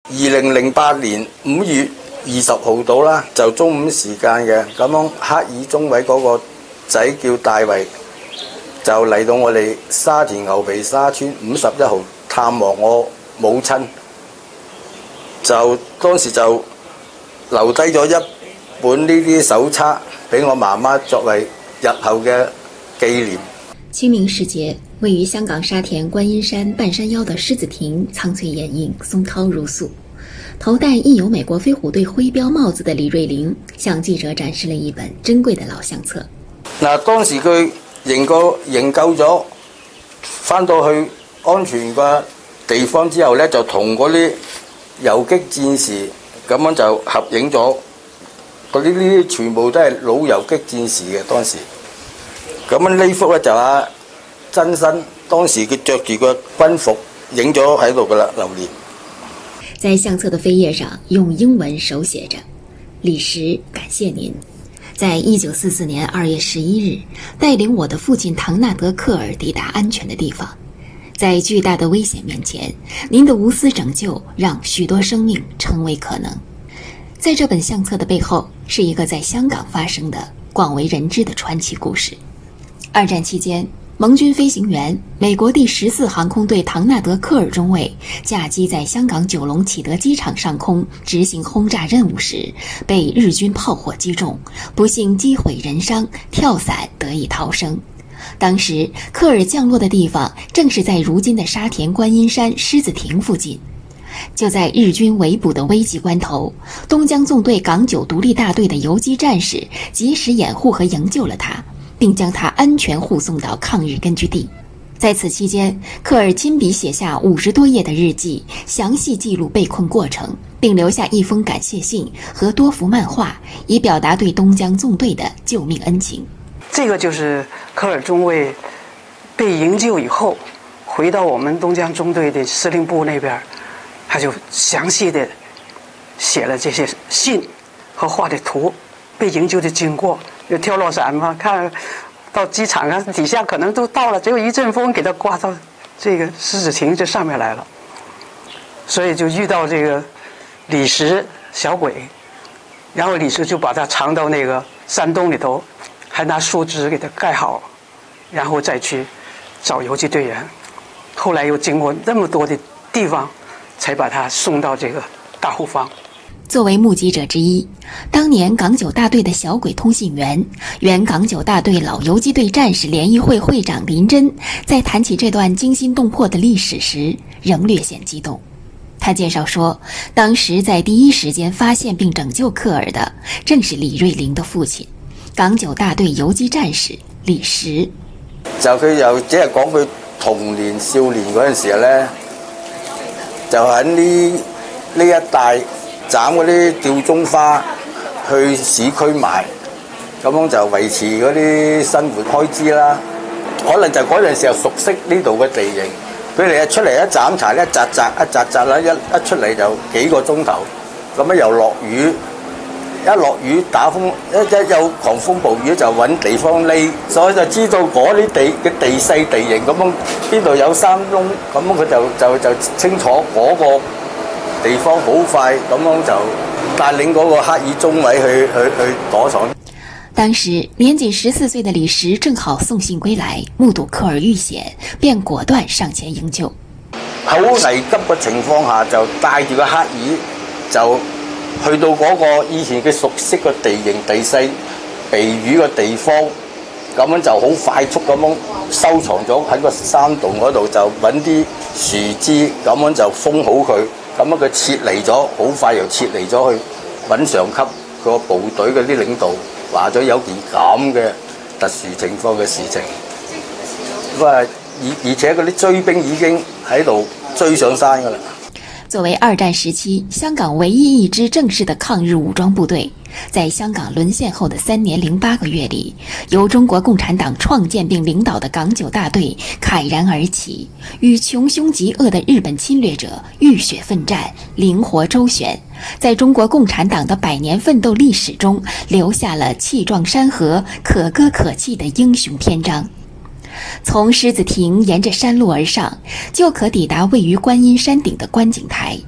2008年5月20號到啦，就中午時間嘅，咁樣克爾中尉嗰個仔叫大衛，就嚟到我哋沙田牛皮沙村51號探望我母親，就當時就留低咗一本呢啲手冊俾我媽媽作為日後嘅紀念。 清明时节，位于香港沙田观音山半山腰的狮子亭苍翠掩映，松涛如诉。头戴印有美国飞虎队徽标帽子的李瑞麟向記者展示了一本珍貴的老相冊。 嗱，當時佢營救咗，翻到去安全嘅地方之後咧，就同嗰啲遊擊戰士咁樣就合影咗。嗰啲全部都係老遊擊戰士嘅當時。咁樣呢幅咧就真身，當時佢着住個軍服影咗喺度噶啦，留念。 在相册的扉页上用英文手寫着：李石，感謝您，在1944年2月11日帶領我的父親唐納德·克爾抵達安全的地方。在巨大的危險面前，您的無私拯救讓許多生命成為可能。在這本相冊的背後，是一個在香港發生的廣為人知的傳奇故事。二戰期間，盟軍飛行員美國第14航空隊唐納德·克爾中尉駕機在香港九龍啟德機場上空執行轟炸任務時，被日軍炮火擊中，不幸機毀人傷，跳傘得以逃生。當時克爾降落的地方正是在如今的沙田觀音山獅子亭附近。就在日軍圍捕的危急關頭，東江縱隊港九獨立大隊的游擊戰士及時掩護和營救了他，並將他安全護送到抗日根據地。在此期間，克爾親筆寫下50多頁的日記，詳細記錄被困過程，並留下一封感謝信和多幅漫畫，以表達對東江縱隊的救命恩情。 這個就是科爾中尉被營救以後，回到我們東江中隊的司令部那邊，他就詳細的寫了這些信和畫的圖，被營救的經過，有跳落傘嘛，看到機場啊底下可能都到了，只有一陣風給他刮到這個獅子亭這上面來了，所以就遇到這個李石小鬼，然後李石就把他藏到那個山洞裏頭，還拿樹枝給他蓋好，然後再去找游擊隊員，後來又經過那麼多的地方，才把他送到這個大後方。 作為目擊者之一，當年港九大隊的小鬼通信員、原港九大隊老游擊隊戰士聯誼會會長林真，在談起這段驚心動魄的歷史時，仍略顯激動。他介紹說，當時在第一時間發現並拯救克爾的，正是李瑞麟的父親，港九大隊游擊戰士李石。 就佢又只係講佢童年少年嗰陣時咧，就喺呢一帶斬嗰啲吊鐘花去市區賣，咁樣就維持嗰啲生活開支啦。可能就嗰陣時候熟悉呢度嘅地形，佢哋一出嚟一斬柴一紮啦，一出嚟就幾個鐘頭，咁樣又落雨，一落雨打風，一有狂風暴雨就揾地方匿，所以就知道嗰啲地勢地形咁樣，邊度有山窿，咁樣佢就清楚嗰個地方，好快咁樣就帶領嗰個克爾中尉去躲藏。 當時年僅14歲的李石正好送信歸來，目睹克爾遇險，便果斷上前營救。 好危急嘅情況下，就帶住個克爾就去到嗰個以前佢熟悉嘅地形地勢避雨嘅地方，咁樣就好快速咁樣收藏咗喺個山洞嗰度，就揾啲樹枝咁樣就封好佢。咁樣佢撤離咗，好快又撤離咗去揾上級個部隊嗰啲領導，話咗有件咁嘅特殊情況嘅事情。咁啊，而且嗰啲追兵已經喺度追上山㗎啦。 作為二戰時期香港唯一一支正式的抗日武裝部隊，在香港淪陷後的3年08個月裡，由中國共產黨創建並領導的港九大隊慨然而起，與窮兇極惡的日本侵略者浴血奮戰，靈活周旋，在中國共產黨的100年奮鬥歷史中留下了氣壯山河、可歌可泣的英雄篇章。從獅子亭沿着山路而上，就可抵達位於觀音山頂的觀景台。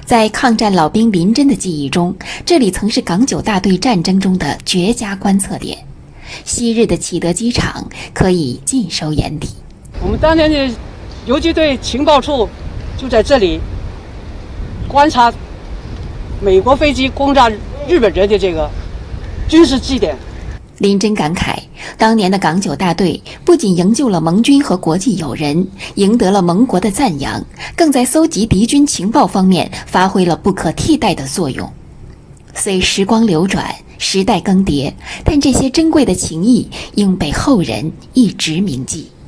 在抗战老兵林真的记忆中，这里曾是港九大队战争中的绝佳观测点，昔日的启德机场可以尽收眼底。 我们当年的游击队情报处就在这里观察美国飞机攻炸日本人的这个军事据点。 林真感慨，当年的港九大队不仅营救了盟军和国际友人，赢得了盟国的赞扬，更在搜集敌军情报方面发挥了不可替代的作用。虽时光流转，时代更迭，但这些珍贵的情谊应被后人一直铭记。